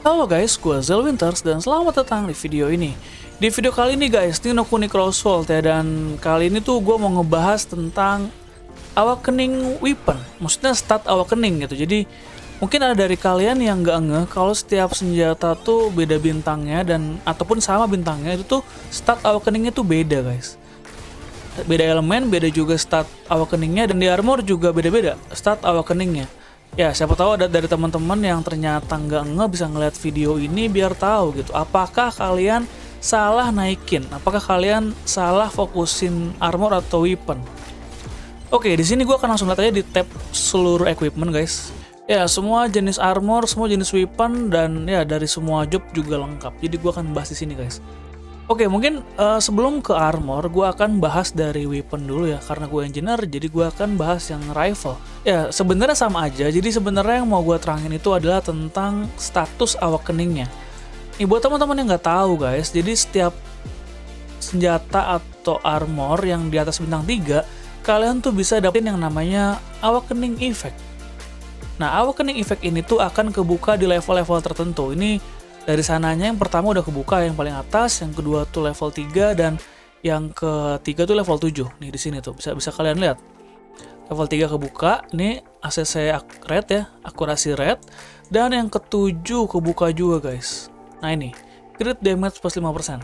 Halo guys, gue Zelwinters dan selamat datang di video ini. Di video kali ini guys, ini No Kuni Crossfold ya, dan kali ini tuh gue mau ngebahas tentang Awakening Weapon, maksudnya stat Awakening gitu. Jadi mungkin ada dari kalian yang nggak ngeh kalau setiap senjata tuh beda bintangnya dan ataupun sama bintangnya itu tuh stat Awakeningnya tuh beda guys. Beda elemen, beda juga stat Awakeningnya, dan di armor juga beda-beda stat Awakeningnya. Ya, siapa tahu ada dari teman-teman yang ternyata nggak bisa ngeliat video ini biar tahu gitu. Apakah kalian salah naikin? Apakah kalian salah fokusin armor atau weapon? Oke, di sini gue akan langsung lihat aja di tab seluruh equipment guys. Ya, semua jenis armor, semua jenis weapon, dan ya dari semua job juga lengkap. Jadi gue akan bahas di sini guys. Oke, mungkin sebelum ke armor, gue akan bahas dari weapon dulu ya. Karena gue engineer, jadi gue akan bahas yang rifle. Ya, sebenarnya sama aja. Jadi sebenarnya yang mau gue terangin itu adalah tentang status awakeningnya. Nih, buat teman-teman yang nggak tahu guys, jadi setiap senjata atau armor yang di atas bintang 3, kalian tuh bisa dapetin yang namanya awakening effect. Nah, awakening effect ini tuh akan kebuka di level-level tertentu. Ini dari sananya yang pertama udah kebuka yang paling atas, yang kedua tuh level 3, dan yang ketiga tuh level 7. Nih di sini tuh bisa kalian lihat. Level 3 kebuka, ini ACC red ya, akurasi red, dan yang ketujuh kebuka juga guys. Nah ini, crit damage plus 5%.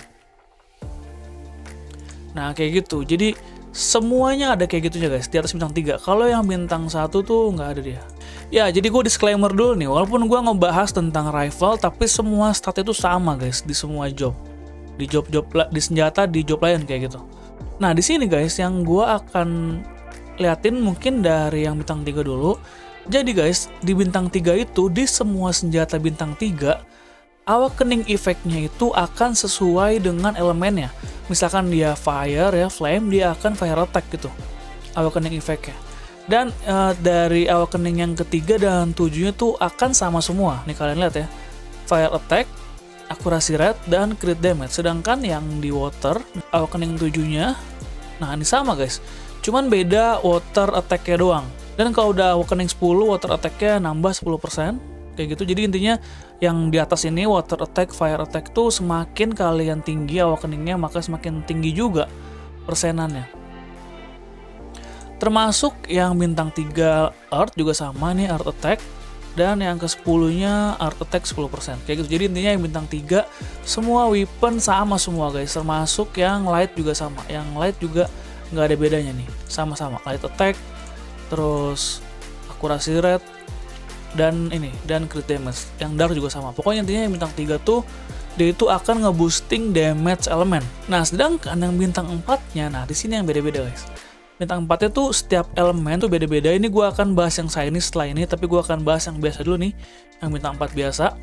Nah kayak gitu, jadi semuanya ada kayak gitunya guys, di atas bintang 3. Kalau yang bintang 1 tuh nggak ada dia. Ya, jadi gue disclaimer dulu nih, walaupun gue ngebahas tentang rifle, tapi semua statnya itu sama guys, di semua job. Di di senjata, di job lain kayak gitu. Nah, di sini guys, yang gue akan liatin mungkin dari yang bintang 3 dulu. Jadi guys, di bintang 3 itu, di semua senjata bintang 3, awakening effect-nya itu akan sesuai dengan elemennya. Misalkan dia fire ya, flame, dia akan fire attack gitu, awakening effect-nya. Dan dari awakening yang ketiga dan 7-nya tuh akan sama semua. Nih kalian lihat ya, fire attack, akurasi red, dan crit damage. Sedangkan yang di water, awakening 7-nya, nah ini sama guys, cuman beda water attack-nya doang. Dan kalau udah awakening 10, water attack-nya nambah 10%, kayak gitu. Jadi intinya yang di atas ini, water attack, fire attack tuh semakin kalian tinggi awakeningnya, maka semakin tinggi juga persenannya. Termasuk yang bintang 3 Earth juga sama nih, Earth Attack. Dan yang ke-10-nya Earth Attack 10%. Kayak gitu. Jadi intinya yang bintang 3 semua weapon sama semua guys. Termasuk yang light juga sama. Yang light juga nggak ada bedanya nih. Sama-sama. Light Attack, terus akurasi red, dan ini, dan crit damage. Yang dark juga sama. Pokoknya intinya yang bintang 3 tuh dia itu akan nge-boosting damage elemen. Nah, sedangkan yang bintang 4-nya, nah di sini yang beda-beda guys. Bintang 4-nya tuh setiap elemen tuh beda-beda. Ini gue akan bahas yang shiny setelah ini, tapi gue akan bahas yang biasa dulu nih, yang bintang 4 biasa.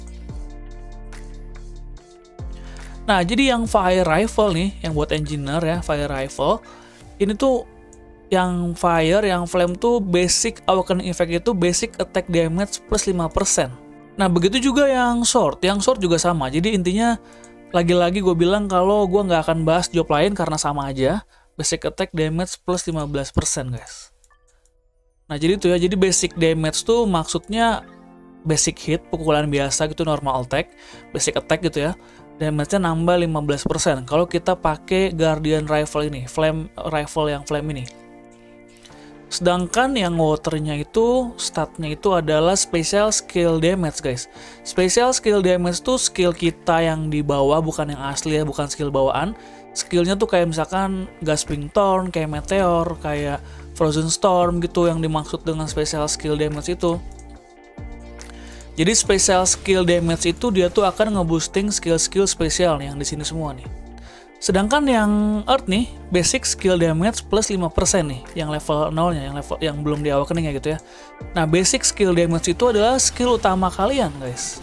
Nah, jadi yang fire rifle nih, yang buat engineer ya, fire rifle, ini tuh yang fire, yang flame tuh basic awakening effect itu basic attack damage plus 5%. Nah, begitu juga yang sword juga sama. Jadi intinya, lagi-lagi gue bilang kalau gue nggak akan bahas job lain karena sama aja. Basic attack damage plus 15% guys. Nah jadi itu ya, jadi basic damage tuh maksudnya basic hit, pukulan biasa gitu, normal attack, basic attack gitu ya. Damage-nya nambah 15% kalau kita pakai Guardian Rifle ini, flame rifle yang flame ini. Sedangkan yang waternya itu, statnya itu adalah special skill damage guys. Special skill damage tuh skill kita yang di bawah, bukan yang asli ya, bukan skill bawaan. Skillnya tuh kayak misalkan Gasping Thorn, kayak Meteor, kayak Frozen Storm gitu yang dimaksud dengan special skill damage itu. Jadi special skill damage itu dia tuh akan nge-boosting skill-skill spesial yang di sini semua nih. Sedangkan yang Earth nih, basic skill damage plus 5% nih, yang level 0-nya, yang belum di awakening ya gitu ya. Nah, basic skill damage itu adalah skill utama kalian, guys.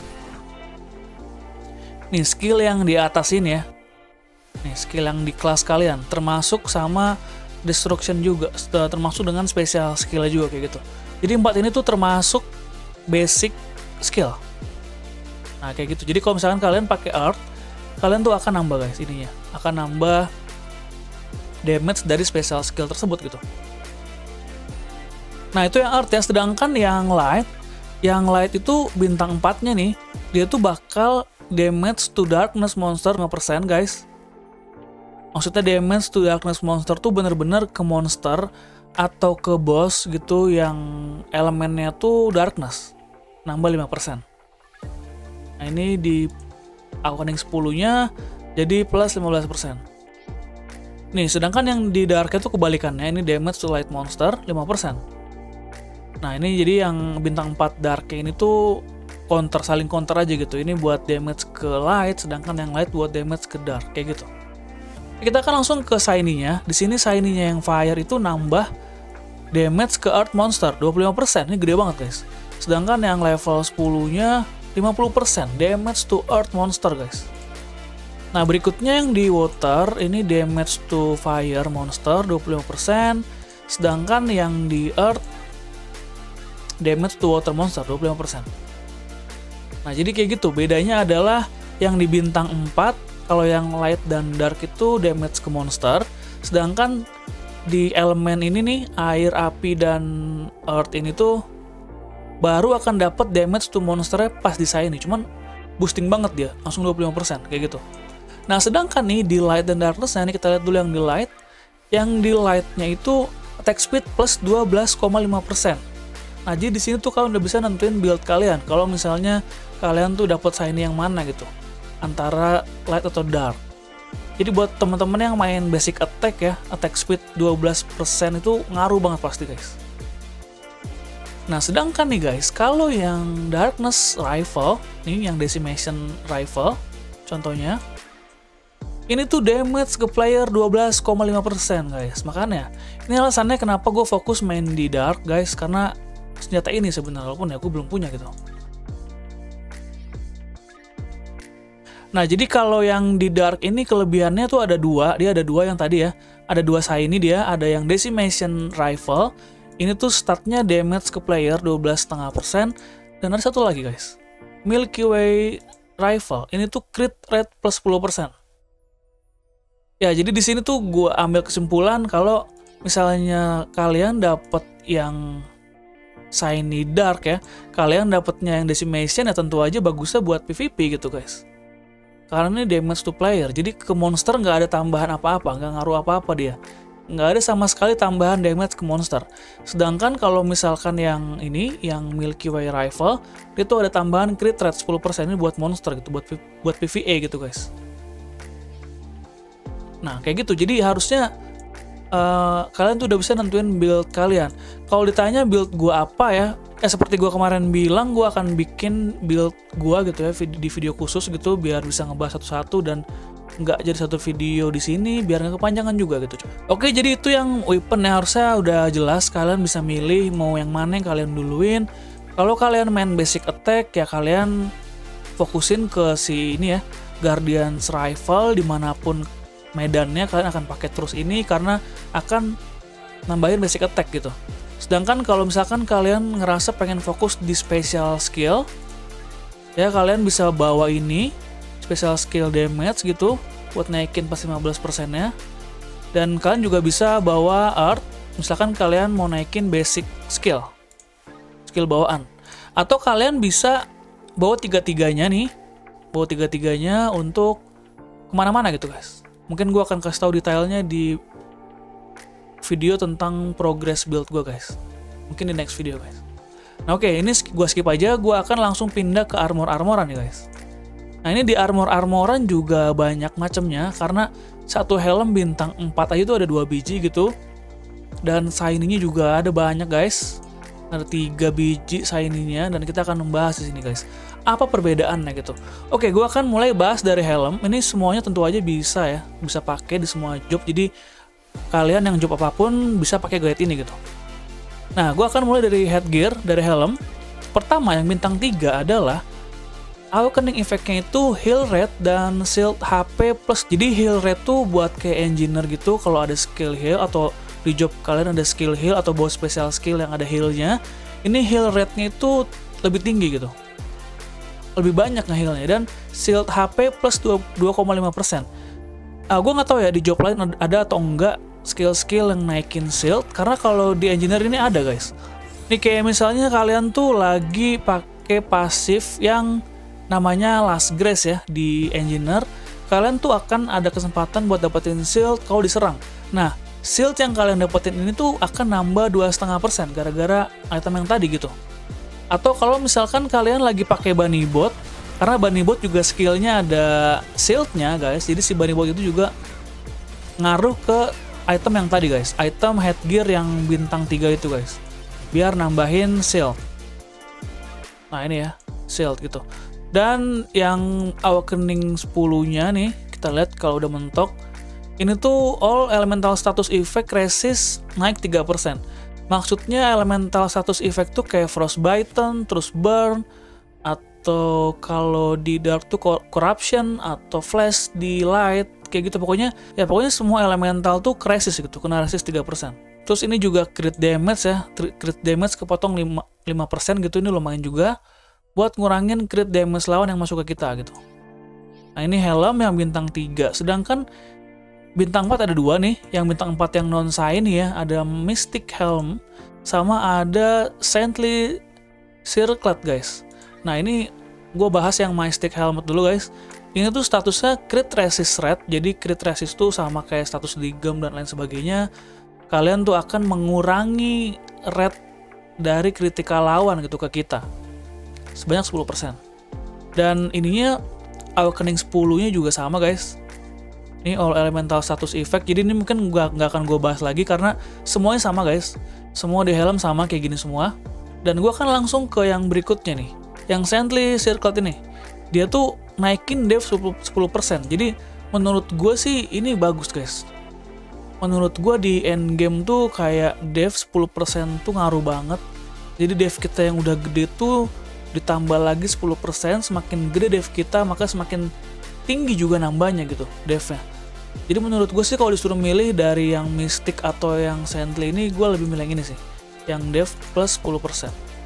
Nih, skill yang di atas ini ya. Nih, skill yang di kelas kalian, termasuk sama destruction juga, termasuk dengan special skill juga kayak gitu. Jadi 4 ini tuh termasuk basic skill. Nah, kayak gitu. Jadi kalau misalkan kalian pakai Earth, kalian tuh akan nambah guys ininya, akan nambah damage dari special skill tersebut gitu. Nah itu yang Earth ya, sedangkan yang Light Yang light itu bintang 4-nya nih, dia tuh bakal damage to darkness monster 5% guys. Maksudnya damage to darkness monster tuh bener-bener ke monster atau ke boss gitu yang elemennya tuh darkness, nambah 5%. Nah ini di Awakening 10-nya jadi plus 15%. Nih, sedangkan yang di dark itu kebalikannya, ini damage to light monster 5%. Nah ini jadi yang bintang 4 dark ini tuh saling counter aja gitu. Ini buat damage ke light, sedangkan yang light buat damage ke dark, kayak gitu. Kita akan langsung ke shiny-nya. Di sini shiny-nya yang fire itu nambah damage ke earth monster 25%. Ini gede banget guys. Sedangkan yang level 10-nya 50% damage to earth monster guys. Nah berikutnya yang di water ini damage to fire monster 25%. Sedangkan yang di earth damage to water monster 25%. Nah jadi kayak gitu, bedanya adalah yang di bintang 4, kalau yang light dan dark itu damage ke monster, sedangkan di elemen ini nih, air, api, dan earth ini tuh baru akan dapat damage to monsternya pas di shiny, cuman boosting banget dia, langsung 25% kayak gitu. Nah sedangkan nih di light dan darkness, nah ini kita lihat dulu yang di light. Yang di lightnya itu attack speed plus 12,5%. Nah, jadi di sini tuh kalian udah bisa nentuin build kalian. Kalau misalnya kalian tuh dapat shiny yang mana gitu, antara light atau dark. Jadi buat teman-teman yang main basic attack ya, attack speed 12% itu ngaruh banget pasti guys. Nah, sedangkan nih guys, kalau yang darkness rifle, nih yang decimation rifle, contohnya, ini tuh damage ke player 12,5% guys. Makanya, ini alasannya kenapa gue fokus main di dark guys, karena senjata ini sebenarnya, walaupun ya aku belum punya gitu. Nah jadi kalau yang di dark ini kelebihannya tuh ada dua, dia ada dua yang tadi ya, ada dua shiny dia, ada yang decimation rifle, ini tuh statnya damage ke player 12,5%, dan ada satu lagi guys, Milky Way rifle, ini tuh crit rate plus 10%. Ya jadi di sini tuh gue ambil kesimpulan kalau misalnya kalian dapat yang shiny dark ya, kalian dapatnya yang decimation ya tentu aja bagusnya buat PvP gitu guys. Karena ini damage to player, jadi ke monster nggak ada tambahan apa-apa, nggak ngaruh apa-apa dia. Nggak ada sama sekali tambahan damage ke monster. Sedangkan kalau misalkan yang ini, yang Milky Way Rifle, dia tuh ada tambahan crit rate 10% ini buat monster gitu, buat PvE gitu guys. Nah kayak gitu, jadi harusnya kalian tuh udah bisa nentuin build kalian. Kalau ditanya build gua apa ya, seperti gua kemarin bilang, gua akan bikin build gua gitu ya di video khusus gitu, biar bisa ngebahas satu-satu dan nggak jadi satu video di sini, biar nggak kepanjangan juga gitu. Oke, jadi itu yang weapon ya, harusnya udah jelas, kalian bisa milih mau yang mana yang kalian duluin. Kalau kalian main basic attack ya kalian fokusin ke si ini ya, Guardian's Rifle, dimanapun medannya kalian akan pakai terus ini karena akan nambahin basic attack gitu. Sedangkan kalau misalkan kalian ngerasa pengen fokus di special skill, ya kalian bisa bawa ini special skill damage gitu buat naikin pas 15%-nya. Dan kalian juga bisa bawa earth, misalkan kalian mau naikin basic skill bawaan. Atau kalian bisa bawa tiga-tiganya nih, bawa tiga-tiganya untuk kemana-mana gitu guys. Mungkin gue akan kasih tahu detailnya di video tentang progress build gue guys. Mungkin di next video guys. Nah oke, ini gue skip aja. Gue akan langsung pindah ke armor-armoran nih guys. Nah ini di armor-armoran juga banyak macamnya, karena satu helm bintang 4 aja tuh ada 2 biji gitu. Dan shiny-nya juga ada banyak guys. Ada 3 biji shiny-nya, dan kita akan membahas di sini guys. Apa perbedaannya gitu. Oke, gue akan mulai bahas dari helm. Ini semuanya tentu aja bisa ya, bisa pakai di semua job. Jadi kalian yang job apapun bisa pakai guide ini gitu. Nah, gue akan mulai dari headgear, dari helm. Pertama yang bintang 3 adalah Awakening effect-nya itu heal rate dan shield HP plus. Jadi heal rate tuh buat kayak engineer gitu, kalau ada skill heal atau di job kalian ada skill heal atau bawa special skill yang ada healnya, ini heal rate-nya itu lebih tinggi gitu, lebih banyak nge-healnya. Dan shield HP plus 2,5%. Gue nggak tahu ya di job lain ada atau enggak skill-skill yang naikin shield, karena kalau di engineer ini ada guys. Nih kayak misalnya kalian tuh lagi pakai pasif yang namanya Last Grace ya di Engineer, kalian tuh akan ada kesempatan buat dapetin shield kalau diserang. Nah, shield yang kalian dapetin ini tuh akan nambah 2,5% gara-gara item yang tadi gitu. Atau kalau misalkan kalian lagi pakai Bunny Bot, karena Bunny Bot juga skillnya ada shieldnya guys, jadi si Bunny Bot itu juga ngaruh ke item yang tadi guys, item headgear yang bintang 3 itu guys, biar nambahin shield. Nah ini ya, shield gitu. Dan yang Awakening 10-nya nih, kita lihat kalau udah mentok, ini tuh all elemental status effect resist naik 3%. Maksudnya elemental status effect tuh kayak Frostbitten, terus Burn, atau kalau di Dark tuh Corruption, atau Flash di Light, kayak gitu. Pokoknya semua elemental tuh resist gitu, kena resist 3%. Terus ini juga crit damage ya, crit damage kepotong 5% gitu, ini lumayan juga buat ngurangin crit damage lawan yang masuk ke kita gitu. Nah ini helm yang bintang 3, sedangkan bintang 4 ada 2 nih. Yang bintang 4 yang non-shiny ya, ada Mystic Helm sama ada Saintly Circlet guys. Nah ini gue bahas yang Mystic Helmet dulu guys. Ini tuh statusnya crit resist red, jadi crit resist tuh sama kayak status Digam dan lain sebagainya. Kalian tuh akan mengurangi red dari kritikal lawan gitu ke kita sebanyak 10%. Dan ininya Awakening 10-nya juga sama guys. Ini all elemental status effect. Jadi ini mungkin nggak akan gue bahas lagi karena semuanya sama guys. Semua di helm sama kayak gini semua. Dan gue akan langsung ke yang berikutnya nih. Yang Saintly Circlet ini. Dia tuh naikin dev 10%. Jadi menurut gue sih ini bagus guys. Menurut gue di endgame tuh kayak dev 10% tuh ngaruh banget. Jadi dev kita yang udah gede tuh ditambah lagi 10%, semakin gede dev kita maka semakin tinggi juga nambahnya gitu devnya. Jadi menurut gue sih kalau disuruh milih dari yang Mystic atau yang Saintly ini, gue lebih milih yang ini sih, yang dev plus 10%.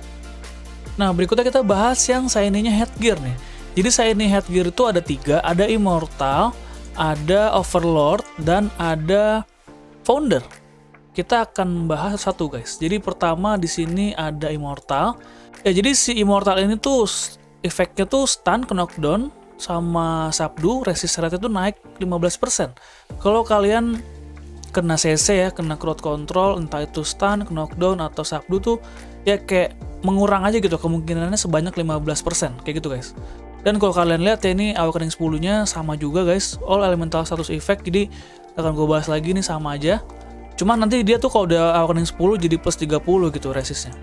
Nah berikutnya kita bahas yang shiny-nya headgear nih. Jadi shiny headgear itu ada 3, ada Immortal, ada Overlord, dan ada Founder. Kita akan bahas satu guys. Jadi pertama di sini ada Immortal. Ya jadi si Immortal ini tuh efeknya tuh stun, knockdown, sama Subdue, resist rate itu naik 15%. Kalau kalian kena CC ya, kena crowd control, entah itu stun, knockdown, atau Subdue tuh ya kayak mengurang aja gitu kemungkinannya sebanyak 15%, kayak gitu guys. Dan kalau kalian lihat ya ini Awakening 10-nya sama juga guys, all elemental status effect, jadi akan gue bahas lagi nih sama aja. Cuman nanti dia tuh kalau udah Awakening 10 jadi plus 30 gitu resistnya.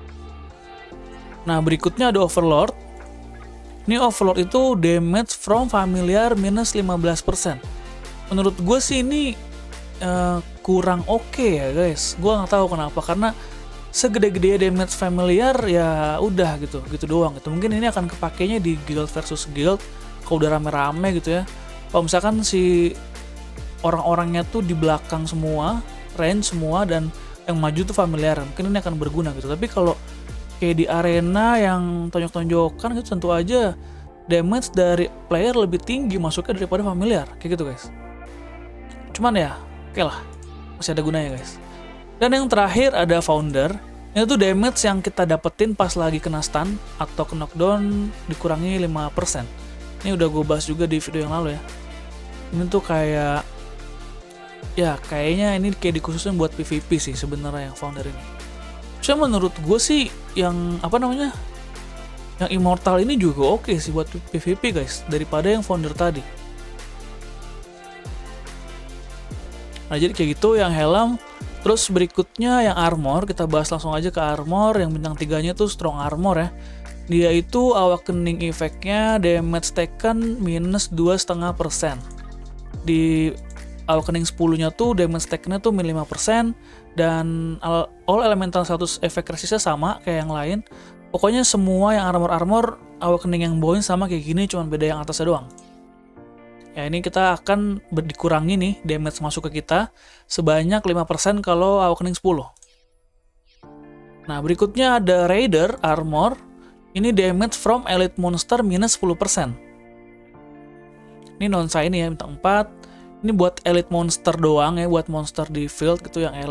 Nah berikutnya ada Overlord. Ini Overlord itu damage from familiar minus 15%. Menurut gue sih ini kurang oke ya guys. Gue nggak tahu kenapa, karena segede-gede damage familiar ya udah gitu doang gitu. Mungkin ini akan kepakainya di guild versus guild kalau udah rame-rame gitu ya. Kalau misalkan si orang-orangnya tuh di belakang semua, range semua, dan yang maju tuh familiar, mungkin ini akan berguna gitu. Tapi kalau kayak di arena yang tonjok-tonjokan gitu, tentu aja damage dari player lebih tinggi masuknya daripada familiar, kayak gitu guys. Cuman ya, oke lah, masih ada gunanya guys. Dan yang terakhir ada Founder. Ini tuh damage yang kita dapetin pas lagi kena stun atau kena knockdown dikurangi 5%. Ini udah gue bahas juga di video yang lalu ya. Ini tuh kayak, ya kayaknya ini kayak dikhususin buat PvP sih sebenarnya yang Founder ini. Cuma menurut gue sih yang yang Immortal ini juga oke sih buat PvP guys, daripada yang Founder tadi. Nah jadi kayak gitu yang helm. Terus berikutnya yang armor, kita bahas langsung aja ke armor. Yang bintang 3-nya tuh Strong Armor ya. Dia itu Awakening effect-nya damage taken minus 2,5%. Di Awakening 10-nya tuh damage taken-nya tuh min 5%. Dan all elemental status efek resistnya sama kayak yang lain. Pokoknya semua yang armor Awakening yang bawahnya sama kayak gini, cuman beda yang atasnya doang. Ya ini kita akan dikurangi nih damage masuk ke kita sebanyak 5% kalau Awakening 10. Nah berikutnya ada Raider Armor. Ini damage from elite monster minus 10%. Ini non-shiny ya, bintang 4. Ini buat elite monster doang ya, buat monster di field gitu yang elite.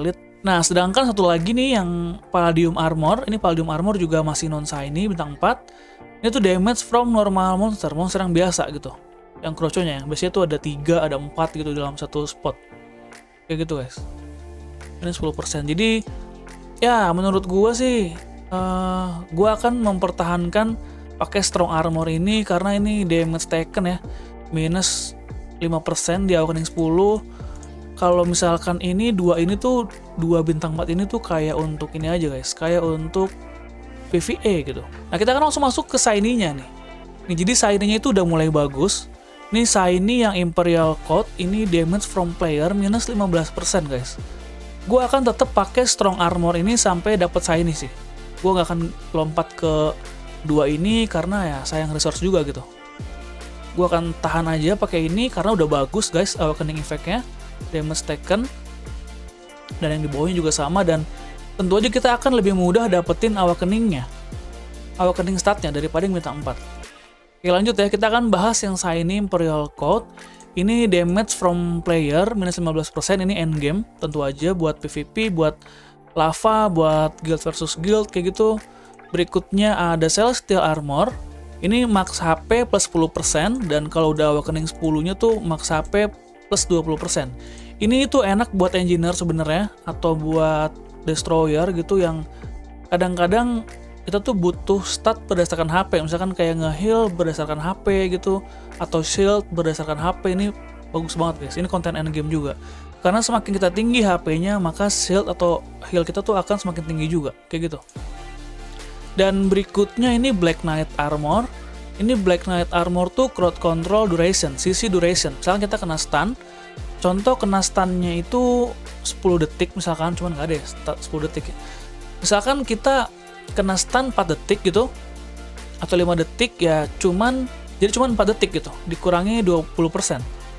Nah, sedangkan satu lagi nih yang Palladium Armor, ini Palladium Armor juga masih non shiny bintang 4. Ini tuh damage from normal monster yang biasa gitu. Yang kroconya ya, biasanya tuh ada 3, ada 4 gitu dalam satu spot. Kayak gitu guys. Ini 10%. Jadi ya menurut gua sih gua akan mempertahankan pakai Strong Armor ini karena ini damage taken ya. Minus 5% di Awakening 10. Kalau misalkan ini ini tuh 2 bintang 4 ini tuh kayak untuk ini aja guys, kayak untuk PvE gitu. Nah, kita akan langsung masuk ke shiny-nya nih. Nih, jadi shiny-nya itu udah mulai bagus. Ini shiny yang Imperial Coat, ini damage from player minus 15% guys. Gue akan tetap pakai Strong Armor ini sampai dapat shiny sih. Gue nggak akan lompat ke 2 ini karena ya sayang resource juga gitu. Gue akan tahan aja pakai ini karena udah bagus guys Awakening effect-nya. Damage taken dan yang di bawahnya juga sama, dan tentu aja kita akan lebih mudah dapetin Awakening-nya, Awakening statnya daripada yang bintang 4. Oke, lanjut ya, kita akan bahas yang shiny Imperial Coat. Ini damage from player minus 15%, ini endgame tentu aja buat PvP, buat lava, buat guild versus guild kayak gitu. Berikutnya ada Celestial Armor, ini max HP plus 10%, dan kalau udah Awakening 10-nya tuh max HP plus 20%. Ini itu enak buat engineer sebenarnya, atau buat destroyer gitu yang kadang-kadang kita tuh butuh stat berdasarkan HP, misalkan kayak nge-heal berdasarkan HP gitu, atau shield berdasarkan HP. Ini bagus banget guys, ini konten endgame juga. Karena semakin kita tinggi HP-nya, maka shield atau heal kita tuh akan semakin tinggi juga, kayak gitu. Dan berikutnya ini Black Knight Armor. Ini Black Knight Armor tuh crowd control duration, CC duration. Misalkan kita kena stun, contoh kena stunnya itu 10 detik misalkan, cuman nggak ada ya 10 detik ya. Misalkan kita kena stun 4 detik gitu, atau 5 detik ya, jadi cuman 4 detik gitu, dikurangi 20%.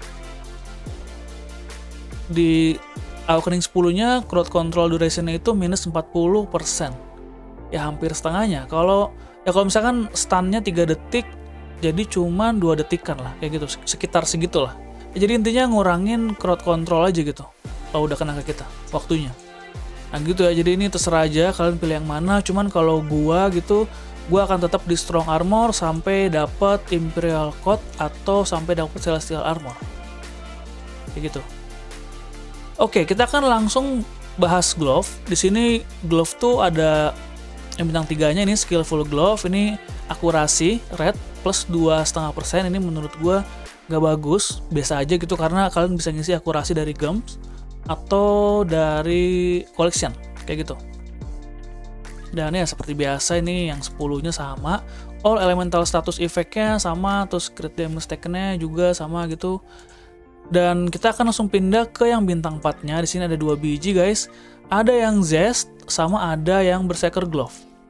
Di Awakening 10-nya crowd control duration-nya itu minus 40%. Ya hampir setengahnya. Kalau misalkan stunnya 3 detik, jadi cuma 2 detikan lah, kayak gitu, sekitar segitulah. Ya, jadi intinya ngurangin crowd control aja gitu, kalau udah kena ke kita, waktunya. Nah gitu ya, jadi ini terserah aja kalian pilih yang mana, cuman kalau gua gitu, gua akan tetap di Strong Armor sampai dapat Imperial Coat atau sampai dapat Celestial Armor. Kayak gitu. Oke, kita akan langsung bahas glove. Di sini glove tuh ada yang bintang 3-nya, ini skillful glove, ini akurasi red plus 2,5%. Ini menurut gua nggak bagus, biasa aja gitu, karena kalian bisa ngisi akurasi dari gems atau dari collection kayak gitu. Dan ya seperti biasa, ini yang 10-nya sama, all elemental status effect-nya sama, terus crit damage taken-nya juga sama gitu. Dan kita akan langsung pindah ke yang bintang 4-nya. Di sini ada 2 biji guys. Ada yang Zest sama ada yang Berserker Glove.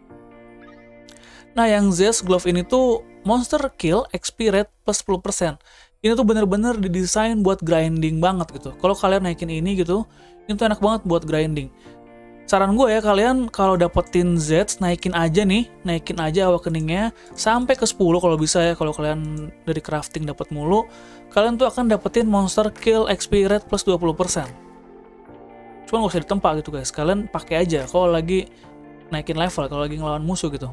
Nah, yang Zest Glove ini tuh monster kill XP rate plus 10%. Ini tuh bener-bener didesain buat grinding banget gitu. Kalau kalian naikin ini gitu, ini tuh enak banget buat grinding. Saran gue ya, kalian kalau dapetin Z, naikin aja Awakening-nya sampai ke 10 kalau bisa ya. Kalau kalian dari crafting dapat mulu, kalian tuh akan dapetin monster kill XP rate plus 20%. Cuman gak usah ditempa gitu guys, kalian pakai aja kalau lagi naikin level, kalau lagi ngelawan musuh gitu.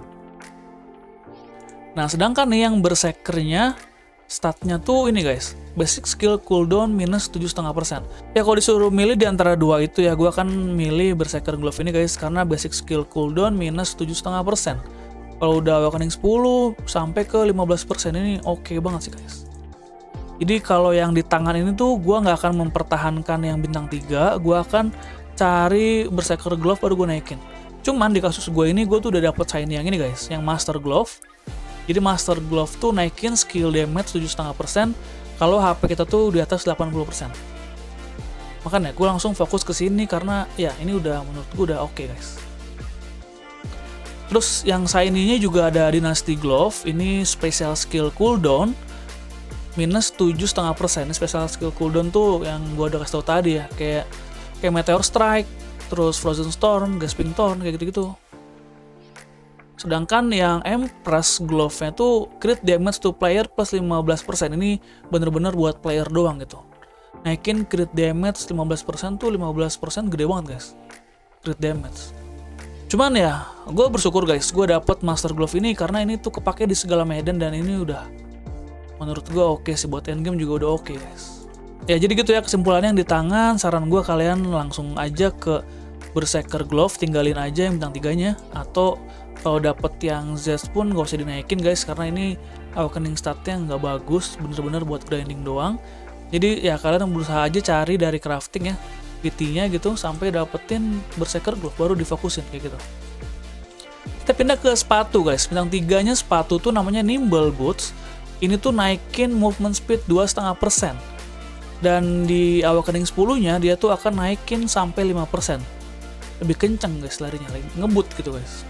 Nah, sedangkan nih yang Berserkernya, statnya tuh ini guys, basic skill cooldown minus 7,5%. Ya kalau disuruh milih di antara dua itu ya, gue akan milih Berserker Glove ini guys, karena basic skill cooldown minus 7,5%. Kalau udah Awakening 10 sampai ke 15% ini oke banget sih guys. Jadi kalau yang di tangan ini tuh gue nggak akan mempertahankan yang bintang 3, gue akan cari Berserker Glove baru gue naikin. Cuman di kasus gue ini, gue tuh udah dapet shiny yang ini guys, yang Master Glove. Jadi Master Glove tuh naikin skill damage 7,5% kalau HP kita tuh di atas 80%. Makanya gue langsung fokus ke sini karena ya ini udah menurut gue udah oke guys. Terus yang shiny-nya juga ada Dynasty Glove, ini special skill cooldown minus 7,5%. Ini special skill cooldown tuh yang gue udah kasih tau tadi ya, kayak Meteor Strike, terus Frozen Storm, Gasping Thorn, kayak gitu-gitu. Sedangkan yang Empress Glove-nya tuh crit damage to player plus 15%. Ini bener-bener buat player doang gitu. Naikin crit damage 15% tuh 15% gede banget guys. crit damage. Cuman ya, gue bersyukur guys, gue dapet Master Glove ini karena ini tuh kepake di segala medan dan ini udah menurut gue oke sih, buat endgame juga udah oke guys. Ya jadi gitu ya kesimpulannya, yang di tangan saran gue kalian langsung aja ke Berserker Glove, tinggalin aja yang bintang 3-nya, atau kalau dapet yang Zest pun gak usah dinaikin guys, karena ini awakening statnya nggak bagus, bener-bener buat grinding doang. Jadi ya kalian berusaha aja cari dari crafting ya, PT-nya gitu, sampai dapetin Berserker Glove, baru difokusin kayak gitu. Kita pindah ke sepatu guys, bintang 3-nya sepatu tuh namanya Nimble Boots. Ini tuh naikin movement speed 2,5%. Dan di awakening 10-nya dia tuh akan naikin sampai 5%. Lebih kenceng guys larinya, lagi ngebut gitu guys.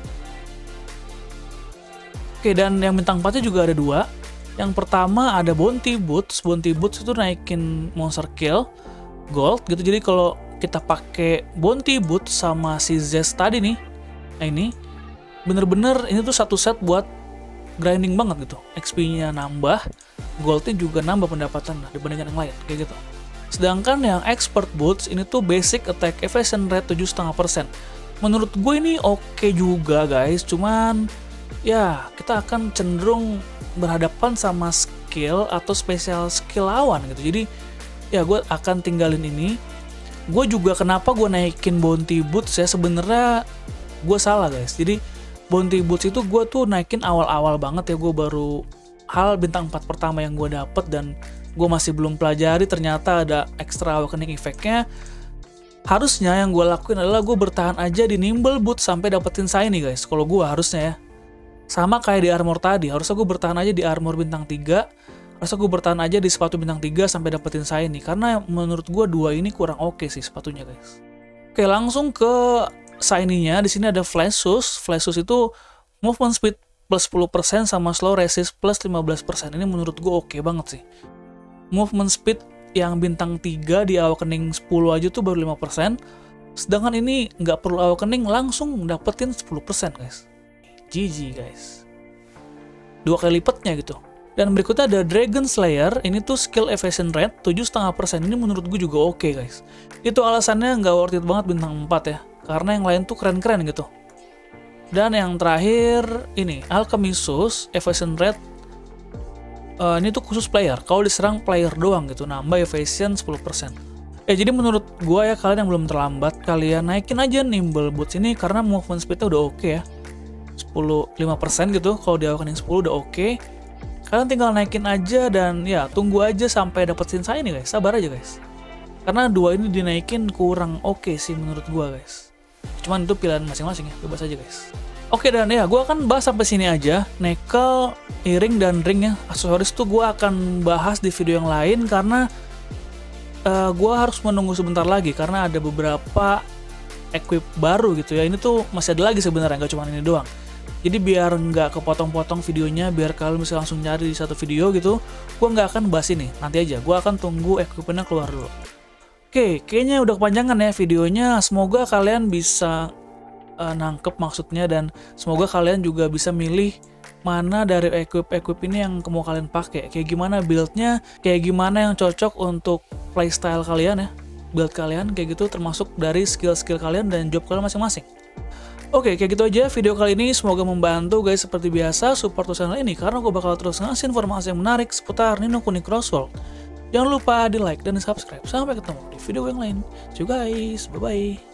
Oke, dan yang bintang 4-nya juga ada 2. Yang pertama ada Bounty Boots. Bounty Boots itu naikin monster kill gold gitu. Jadi kalau kita pakai Bounty Boots sama si Zest tadi nih, nah ini bener-bener ini tuh satu set buat grinding banget gitu. XP-nya nambah, goldnya juga nambah pendapatan dibandingkan yang lain kayak gitu. Sedangkan yang Expert Boots ini tuh basic attack evasion rate 7,5%. Menurut gue ini oke juga guys, cuman ya kita akan cenderung berhadapan sama skill atau special skill lawan gitu. Jadi ya gue akan tinggalin ini. Gue juga kenapa gue naikin Bounty Boots ya, sebenarnya gue salah guys. Jadi Bounty Boots itu gue tuh naikin awal-awal banget ya, gue baru hal bintang 4 pertama yang gue dapet dan gue masih belum pelajari, ternyata ada extra awakening effect-nya. Harusnya yang gue lakuin adalah gue bertahan aja di Nimble Boots sampai dapetin shiny guys. Kalau gue harusnya ya, sama kayak di armor tadi, harusnya gue bertahan aja di armor bintang 3, harusnya gue bertahan aja di sepatu bintang 3 sampai dapetin shiny. Karena menurut gue 2 ini kurang oke sih sepatunya guys. Oke, langsung ke shiny-nya. Di sini ada Flash Shoes. Flash Shoes itu movement speed plus 10% sama slow resist plus 15%. Ini menurut gue oke banget sih. Movement speed yang bintang 3 di awakening 10 aja tuh baru 5%. Sedangkan ini nggak perlu awakening, langsung dapetin 10% guys. GG guys. 2 kali lipatnya gitu. Dan berikutnya ada Dragon Slayer. Ini tuh skill evasion rate 7,5%. Ini menurut gue juga oke guys. Itu alasannya nggak worth it banget bintang 4 ya. Karena yang lain tuh keren-keren gitu. Dan yang terakhir ini Alchemist Shoes, evasion rate ini tuh khusus player. Kalau diserang player doang gitu, nambah evasion 10%. Ya jadi menurut gua ya, kalian yang belum terlambat, kalian naikin aja Nimble Boots ini karena movement speednya udah oke ya. 5% gitu, kalau di awakening 10 udah oke. Kalian tinggal naikin aja dan ya tunggu aja sampai dapetin shiny guys, sabar aja guys. Karena 2 ini dinaikin kurang oke sih menurut gua guys. Cuman itu pilihan masing-masing ya, bebas aja guys. Oke, dan ya gue akan bahas sampai sini aja. Nickel, earring, dan ring ya, aksesoris tuh gue akan bahas di video yang lain karena gue harus menunggu sebentar lagi karena ada beberapa equip baru gitu ya. Ini tuh masih ada lagi sebenarnya, nggak cuma ini doang. Jadi biar nggak kepotong-potong videonya, biar kalian bisa langsung nyari di satu video gitu, gue nggak akan bahas ini. Nanti aja, gue akan tunggu equipmentnya keluar dulu. Oke, kayaknya udah kepanjangan ya videonya. Semoga kalian bisa nangkep maksudnya, dan semoga kalian juga bisa milih mana dari equip ini yang mau kalian pakai, kayak gimana buildnya, kayak gimana yang cocok untuk playstyle kalian ya, build kalian kayak gitu, termasuk dari skill-skill kalian dan job kalian masing-masing. Oke, kayak gitu aja video kali ini, semoga membantu guys. Seperti biasa, support channel ini karena gue bakal terus ngasih informasi yang menarik seputar Ni no Kuni Cross World. Jangan lupa di like dan di subscribe. Sampai ketemu di video yang lain. See you guys, bye bye.